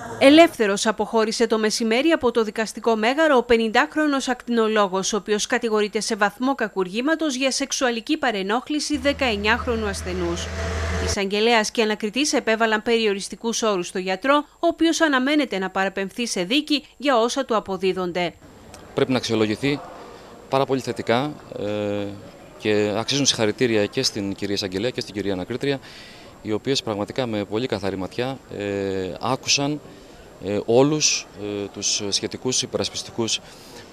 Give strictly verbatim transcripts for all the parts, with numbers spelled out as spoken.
Ελεύθερος αποχώρησε το μεσημέρι από το δικαστικό μέγαρο ο πενηντάχρονος ακτινολόγος, ο οποίος κατηγορείται σε βαθμό κακουργήματος για σεξουαλική παρενόχληση δεκαεννιάχρονου ασθενούς. Εισαγγελέας και ανακριτής επέβαλαν περιοριστικούς όρους στο γιατρό, ο οποίος αναμένεται να παραπεμφθεί σε δίκη για όσα του αποδίδονται. Πρέπει να αξιολογηθεί πάρα πολύ θετικά ε, και αξίζουν συγχαρητήρια και στην κυρία Εισαγγελέα και στην κυρία Ανακρίτρια, οι οποίες πραγματικά με πολύ καθαρή ματιά ε, άκουσαν ε, όλους ε, τους σχετικούς υπερασπιστικούς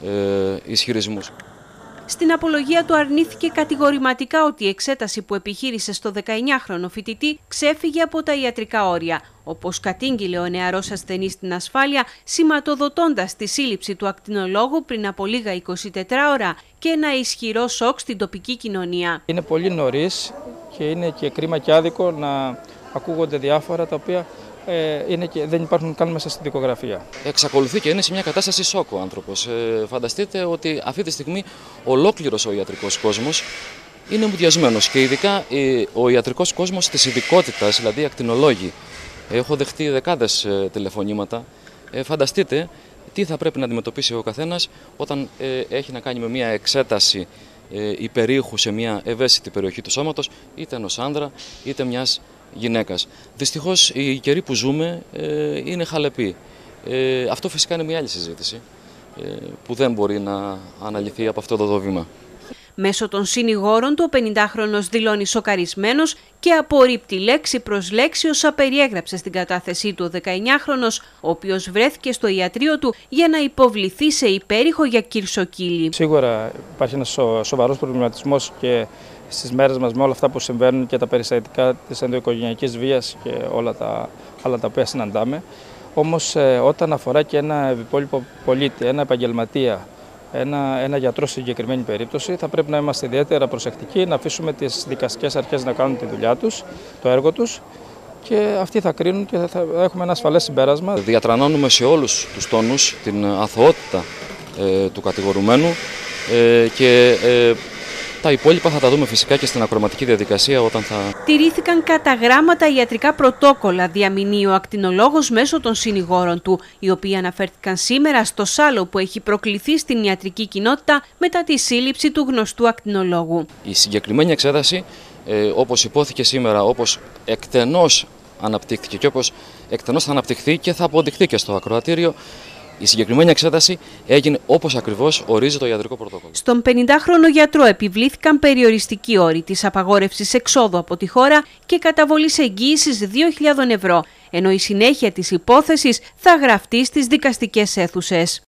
ε, ισχυρισμούς. Στην απολογία του αρνήθηκε κατηγορηματικά ότι η εξέταση που επιχείρησε στο δεκαεννιάχρονο φοιτητή ξέφυγε από τα ιατρικά όρια, όπως κατήγγειλε ο νεαρός ασθενής στην ασφάλεια, σηματοδοτώντας τη σύλληψη του ακτινολόγου πριν από λίγα εικοσιτέσσερις ώρα και ένα ισχυρό σοκ στην τοπική κοινωνία. Είναι πολύ νωρίς και είναι και κρίμα και άδικο να ακούγονται διάφορα τα οποία ε, είναι και δεν υπάρχουν καν μέσα στη δικογραφία. Εξακολουθεί και είναι σε μια κατάσταση σοκ ο άνθρωπος. Ε, φανταστείτε ότι αυτή τη στιγμή ολόκληρος ο ιατρικός κόσμος είναι μουδιασμένος και ειδικά ε, ο ιατρικός κόσμος της ειδικότητας, δηλαδή οι ακτινολόγοι. Έχω δεχτεί δεκάδες ε, τηλεφωνήματα. Ε, φανταστείτε τι θα πρέπει να αντιμετωπίσει ο καθένας όταν ε, έχει να κάνει με μια εξέταση ε, υπερήχου σε μια ευαίσθητη περιοχή του σώματος, είτε ενός άνδρα είτε μιας γυναίκας. Δυστυχώς οι καιροί που ζούμε ε, είναι χαλεποί. Ε, αυτό φυσικά είναι μια άλλη συζήτηση ε, που δεν μπορεί να αναλυθεί από αυτό το βήμα. Μέσω των συνηγόρων του, ο πενηντάχρονος δηλώνει σοκαρισμένος και απορρίπτει λέξη προς λέξη όσα περιέγραψε στην κατάθεσή του ο δεκαεννιάχρονος, ο οποίος βρέθηκε στο ιατρείο του για να υποβληθεί σε υπέρηχο για κυρσοκύλι. Σίγουρα υπάρχει ένας σο, σοβαρός προβληματισμός και στις μέρες μας με όλα αυτά που συμβαίνουν και τα περιστατικά της ενδοοικογενειακής βίας και όλα τα άλλα τα οποία συναντάμε. Όμως ε, όταν αφορά και ένα υπόλοιπο πολίτη, ένα επαγγελματία, Ένα, ένα γιατρό στη συγκεκριμένη περίπτωση, θα πρέπει να είμαστε ιδιαίτερα προσεκτικοί, να αφήσουμε τις δικαστικές αρχές να κάνουν τη δουλειά τους, το έργο τους και αυτοί θα κρίνουν και θα έχουμε ένα ασφαλές συμπέρασμα. Διατρανώνουμε σε όλους τους τόνους την αθωότητα ε, του κατηγορουμένου ε, και ε, τα υπόλοιπα θα τα δούμε φυσικά και στην ακροματική διαδικασία όταν θα... Τηρήθηκαν κατά γράμματα ιατρικά πρωτόκολλα, διαμηνύει ο ακτινολόγος μέσω των συνηγόρων του, οι οποίοι αναφέρθηκαν σήμερα στο σάλο που έχει προκληθεί στην ιατρική κοινότητα μετά τη σύλληψη του γνωστού ακτινολόγου. Η συγκεκριμένη εξέταση, ε, όπως υπόθηκε σήμερα, όπως εκτενώς αναπτύχθηκε και όπως εκτενώς θα αναπτυχθεί και θα αποδειχθεί και στο ακροατήριο, η συγκεκριμένη εξέταση έγινε όπως ακριβώς ορίζει το ιατρικό πρωτόκολλο. Στον πενηντάχρονο γιατρό επιβλήθηκαν περιοριστικοί όροι της απαγόρευσης εξόδου από τη χώρα και καταβολής εγγύησης δύο χιλιάδες ευρώ, ενώ η συνέχεια της υπόθεσης θα γραφτεί στις δικαστικές αίθουσες.